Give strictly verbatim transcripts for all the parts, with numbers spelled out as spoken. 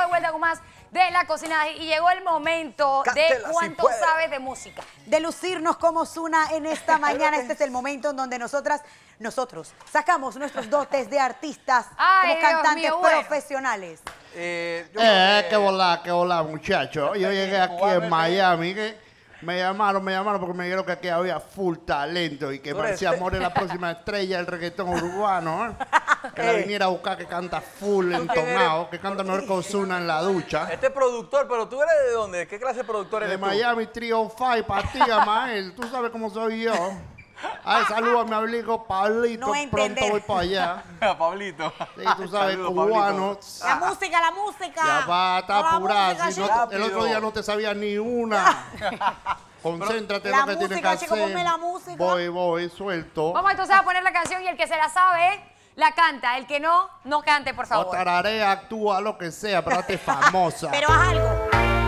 de vuelta con más de La Cocinada y llegó el momento Cántela, de cuánto si sabes de música. De lucirnos como Ozuna en esta mañana. Este es el momento en donde nosotras, nosotros sacamos nuestros dotes de artistas Ay, como cantantes Dios mío, bueno. profesionales. Eh, yo Eh, creo qué volá, qué volá, muchachos. Yo llegué aquí cubano, en Miami, que me llamaron, me llamaron porque me dijeron que aquí había full talento y que Tú eres- Marcia Amor es la próxima estrella del reggaetón urbano, ¿eh? Que la Eh. viniera a buscar, que canta full entonado, que canta mejor que Ozuna en la ducha. Este es productor, pero tú eres de dónde? ¿Qué clase de productor De eres tú? Miami Trio Five, para ti, Amael. Tú sabes cómo soy yo. Ay, saludo a mi amigo Pablito, No pronto entender. voy para allá. Pablito. Sí, tú sabes, Saludos, cubano. Pablito. La música, la música. Ya va, está La apurada. música, Si no- chico. el otro día no te sabía ni una. Concéntrate en La lo que tienes que música, chico, hacer. ponme la música. Voy, voy, suelto. Vamos entonces a poner la canción y el que se la sabe, la canta. El que no, no cante, por O favor. tararea, actúa, lo que sea, pero hazte famosa. Pero haz algo.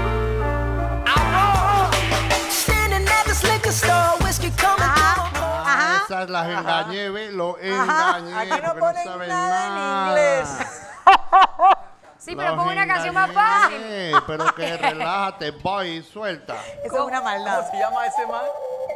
Ajá, ajá. Esas las engañé, ve, lo engañé. Aquí no porque ponen saben nada en nada. inglés. Sí, pero Los pon una canción más engañé, fácil. Pero que relájate, voy y suelta. Eso es una maldad. ¿Cómo se llama ese man?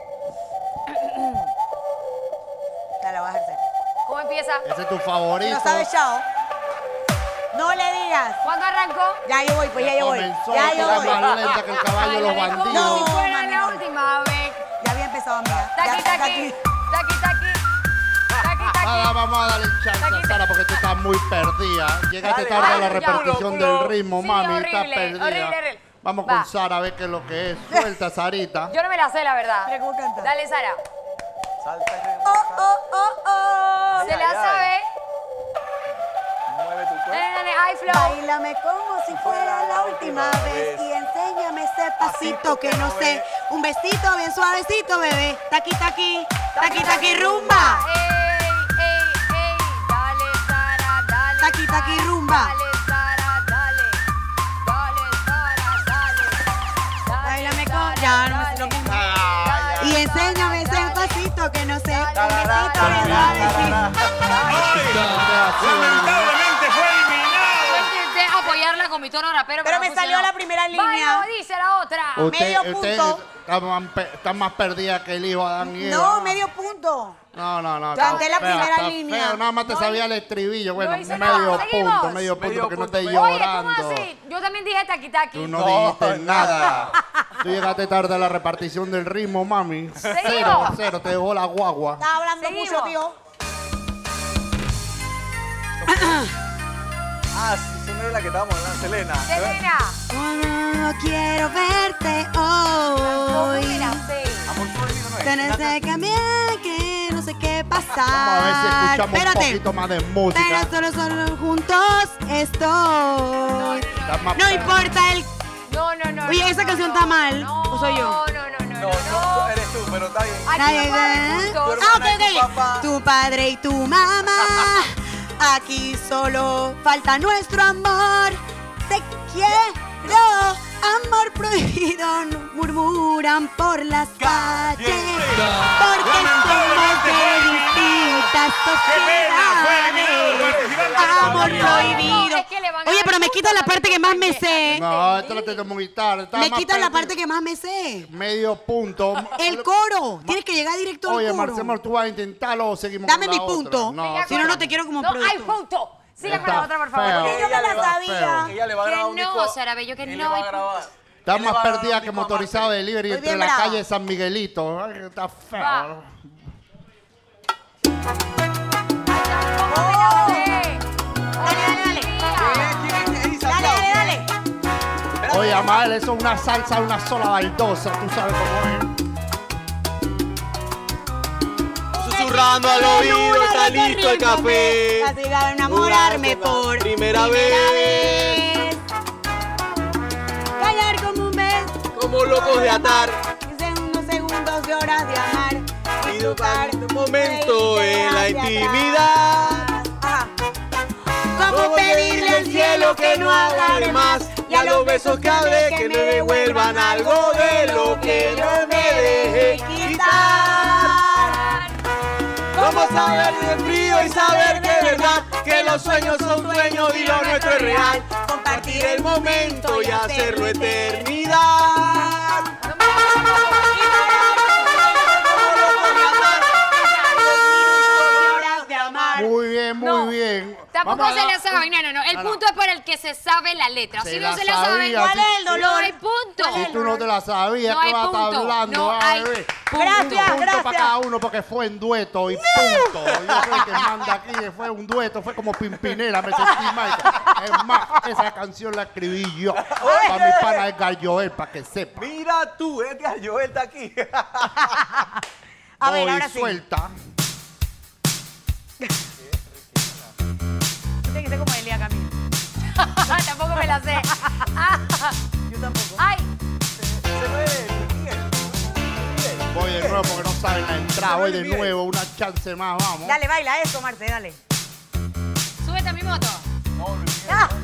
Dale, vas a hacer. ¿Cómo empieza? Ese es tu Si favorito. no sabes, chao. No le digas. ¿Cuándo arrancó? Ya yo voy, pues ya yo voy. Comenzó, Ya que yo es voy. más lenta que el caballo de los Ay, como bandidos. si fuera mami, la no. última vez. Ya había empezado, amiga. Ya Taqui, está taqui. aquí. Taqui, taqui. Taqui, Nada, taqui. vamos a darle chance a Sara porque tú estás muy perdida. Llegaste Dale, tarde a la dale, ya. repetición Culo, culo. del ritmo, Sí, mami. horrible, estás perdida. horrible, horrible. Vamos Va. con Sara a ver qué es lo que es. Suelta, Sarita. Yo no me la sé, la verdad. Mira cómo canta. Dale, Sara. Salta y rebota. Oh, oh, oh, oh. ¿Se Ay, la ay, sabe? Mueve tu cuerpo. Dale, dale, high flow. Bailame como si fuera la última vez y enséñame ese pasito que no sé. Un besito bien suavecito, bebé. Taqui, taqui, taqui, taqui, rumba. Ey, ey, ey. Dale, Sara, dale. Taqui, taqui, Sara, rumba. Dale, Sara, dale. Dale, Sara, dale. Bailame Sara, con... Ya, no me sé lo dale. mismo. Dale, Y enséñame ese dale. pasito que no sé. Un Tarará, besito bien tarará, suavecito. Lamentablemente fue eliminado. Yo intenté apoyarla con mi tono rapero, Pero no me salió funcionó. la primera línea. Vaya, dice la otra. Usted, Medio usted punto. está más, pe- está más perdida que el hijo de Adán y Eva. No, medio punto. No, no, no. Canté está la feo, primera está línea. feo. Nada más te No sabía hi- el estribillo. Bueno, hizo medio nada. Seguimos. punto, medio punto, Medio porque no punto, estés medio- Oye, llorando. ¿cómo así? Yo también dije taqui taqui. Tú no, No, dijiste nada. nada. Tú llegaste tarde a la repartición del ritmo, mami. Cero, Seguimos. cero, te dejó la guagua. Estaba hablando Seguimos. mucho, tío. Ah, sí, esa no es la que estábamos hablando, Selena. Selena. Oh, no quiero verte ¿Cómo hoy. me la sé? Amor prohibido no es. Tenés que cambiar, que no sé qué pasar. Vamos a ver si escuchamos un Espérate. poquito más de música. Pero solo, solo juntos estoy. Estás más No per- importa el... No, no, no. Oye, no, esa no, canción no. está mal, No, ¿o soy yo? No, no, no, No, no, no, eres tú, pero está bien. Aquí Nadie no puede haber ve. puntos. Tu Ah, ok, hermana y tu ok. papá. Tu padre y tu mamá. Aquí solo falta nuestro amor. Te quiero, amor prohibido. Murmuran por las calles. Porque somos de distintas sociedades. Amor No, prohibido. es que le van a Oye, dar pero me puntos quitas la para parte que que más me cante. sé. No, esto lo tengo muy tarde. Estaba Me más quitas la perdido. parte que más me sé. Medio punto. El coro. Tienes que llegar directo al Oye, coro. Marcelo, ¿tú vas a intentarlo o seguimos Dame con la mi punto. otra? Siga Si no, no te quiero como No, producto. hay punto. Siga con Está la otra, por favor. feo. Porque yo me Ella la le va sabía. Ella le va a Que grabar un no, disco. Sara Bello, que ella no le va hay a grabar. Está Él le más va a grabar perdida un que disco a motorizado Martín. delivery Estoy entre bien la brava. calle de San Miguelito. Ay, está feo. Va. Dale, dale, dale. ¿Quién es esa? Dale, dale, dale. Espérate. Oye, Amael, eso es una salsa, una sola baldosa. Tú sabes cómo Susurrando al oído, está Luna, listo el rico, café. Has llegado a enamorarme por Primera vez. Callar como un beso. Como locos de atar. En unos segundos de horas de amar. Y tocar un momento en la intimidad. Ajá. Como Como pedirle al cielo que no haga más. Y a los besos que hablé que me devuelvan algo de lo que yo me dejé quitar. Cómo saber de frío y saber de verdad que los sueños son sueños y lo nuestro es real. Compartir el el momento y hacerlo eternidad. Muy bien, muy No. bien. Tampoco Vamos a se la dar- saben. No, no, no. El No, no. punto es para el que se sabe la letra. Se Si la no se la saben, sabía, ¿cuál sí. es el dolor? No hay ¿Cuál punto. es Si el tú no te la sabías, No ¿qué hay vas a estar punto. hablando? No Ay, hay ve. punto. Gracias, Punto gracias. para cada uno porque fue en dueto y punto. Yo soy el que manda aquí, fue un dueto, fue como Pimpinela, me sentí mal. Es más, esa canción la escribí yo para mi pana Edgar Joel, para que sepa. Mira tú, Edgar Joel está aquí. A ver, Voy ahora sí. suelta. Tiene que ser como Elia Camilo. Tampoco me la sé. Yo tampoco. Ay, Se ve Miguel. Miguel. Voy de nuevo porque no saben la entrada. Voy de nuevo, una chance más, vamos. Dale, baila eso, Marce, dale. súbete a mi moto. No, Luis Miguel. Ah.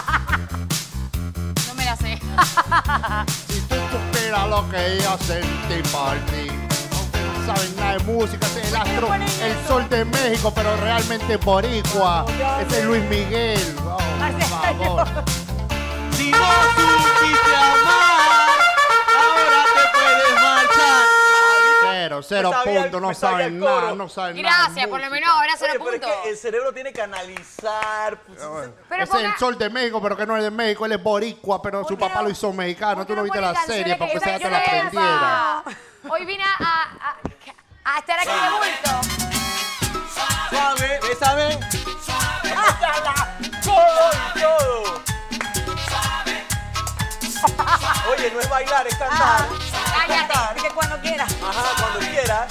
No me la sé. Si tú supieras lo que yo sentí por ti. Aunque no saben nada de música, ese es el astro, el sol de México, pero realmente boricua. Ese es Luis Miguel. Oh, por Marcelo. favor. Si no supiste amar, ahora te puedes marchar. Cero, cero Me sabía- puntos, no me sabía saben el coro. nada, no saben nada. Gracias, de por lo música. menos ahora cero Oye, pero es puntos. que el cerebro tiene que analizar. pues, Pero Ese es el ponga- sol de México, pero que no es de México, él es boricua, pero su qué papá no? lo hizo mexicano. ¿Por Tú qué no viste ponen la serie canciones para que que sea te yo la no aprendiera. sepa? Hoy vine a, a, a estar aquí de bulto. Suave, bésame. Todo y todo. Oye, no es bailar, es cantar. Cállate. Así que cuando quieras. Ajá, cuando quieras.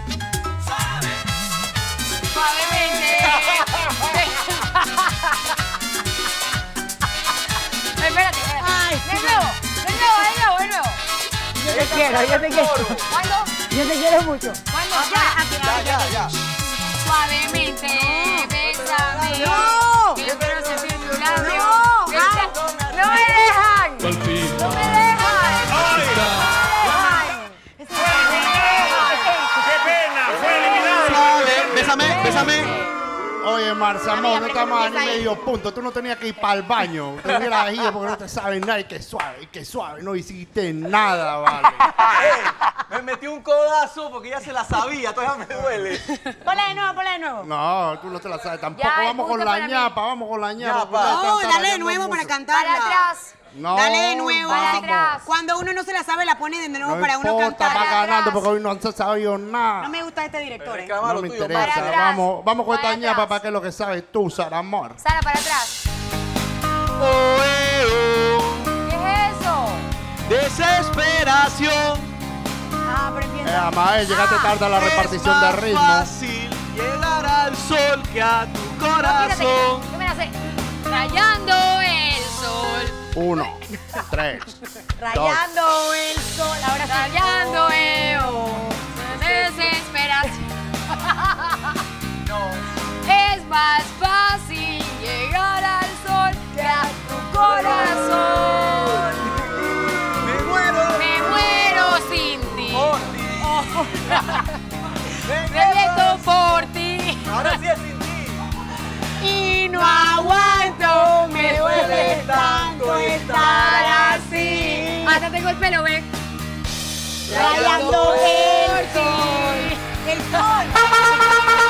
Suavemente. Espérate, espérate. Ay, De nuevo, de nuevo, de nuevo, de nuevo. Yo te quiero, yo te quiero. ¿Cuándo? Yo te quiero mucho. ¿Cuándo? Ya. Ya, ya, ya. Suavemente, bésame. No. Que yo quiero sentir tu labio. No. Besa- No me dejan. No me dejan. Suave, bésame, bésame. Oye, Marzamón, no Amiga, estamos a ni empieza ahí. medio punto. Tú no tenías que ir para el baño. Te hubieras ido porque no te sabes nada. Y que suave, y que suave. No hiciste nada, vale. Ey, me metí un codazo porque ya se la sabía, todavía me duele. Ponle de nuevo, ponle de nuevo. No, tú no te la sabes tampoco. Ya, el Vamos con punto la para mí. ñapa, vamos con la ñapa. Ñapa. porque ustedes No, están dale de tarareando nuevo para mucho. cantarla. Para atrás. No, Dale de nuevo. Para vamos. atrás. Cuando uno no se la sabe, la pone de nuevo No para uno importa, cantar. va Para ganando atrás. porque hoy no se sabido nada. No me gusta este director. eh. Reclama No lo me tuyo, interesa. Para atrás. Vamos, vamos con Para esta ñapa atrás. para que es lo que sabes tú, Sara Amor. Sara, para atrás. Oh, eh, oh. ¿Qué es eso? Desesperación. Ah, pero Eh, empieza. Amael, llegaste tarde a la repartición Es de más ritmo. fácil llegar al sol que a tu No, quítate, corazón. que me la sé. Rayando el sol. Uno, tres, Rayando el sol. Ahora sí. Rayando el desesperación. Es más fácil llegar al sol que a tu corazón. Me muero Me muero sin ti. por ti. Reviento por ti. Ahora sí es sin ti. Y no aguanto, me duele tanto estar así. Hasta tengo el pelo, ve. Rayando el sol. El sol.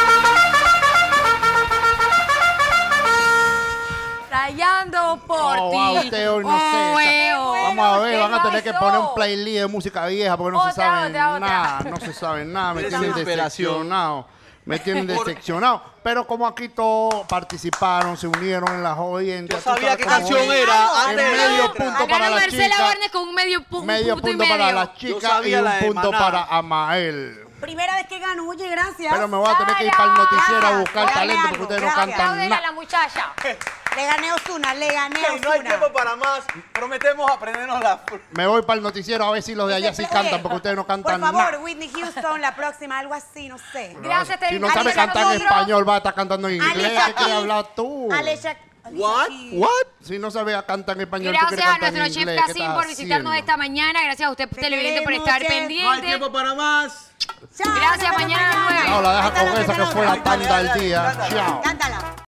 Rayando por Oh, ti. wow, usted hoy no sé. Oh, eh, oh. Vamos a ver, ¿Qué van a tener que pasó? poner un playlist de música vieja porque no se Otra, saben otra, otra. nada. No se saben nada, me tienen Desesperación. decepcionado. Me tienen decepcionado. Pero como aquí todos participaron, se unieron en las oyentes. Yo sabía qué canción era En antes de la medio letra. punto para Ganó la Marcela chica. Barnes con un medio, pu- un Medio punto, punto y para medio. la chica y sabía un la de punto Maná. para Amael. Primera vez que gano, oye, gracias. Pero me voy a tener que ir para el noticiero a Gracias. buscar Dame talento algo, porque ustedes no gracias. cantan Apláudele a la nada. muchacha. Le gané a Ozuna, le gané a Ey, no hay Ozuna. tiempo para más. Prometemos aprendernos la... Me voy para el noticiero a ver si los de allá sí Oye, cantan porque ustedes no cantan Por favor, nada. Whitney Houston, la próxima, algo así, no sé. Gracias, Si no Teresa. sabes Alicia cantar en Castro. español, va a estar cantando en inglés. Alicia ¿Qué quieres Keys. hablar tú? Alicia, What? What? Si no sabes cantar en español, tú quieres Gracias a cantar en nuestro chef inglés. ¿Qué Cassim estás por visitarnos haciendo? esta mañana. Gracias a usted, Te televidente, por queremos, estar chef. No hay pendiente. tiempo para más. Chao, Gracias, nos vemos mañana a las nueve. No, la deja Cántala, con esa que cántala. fue la tanda del Dale, día. dale, dale. Chao. Cántala.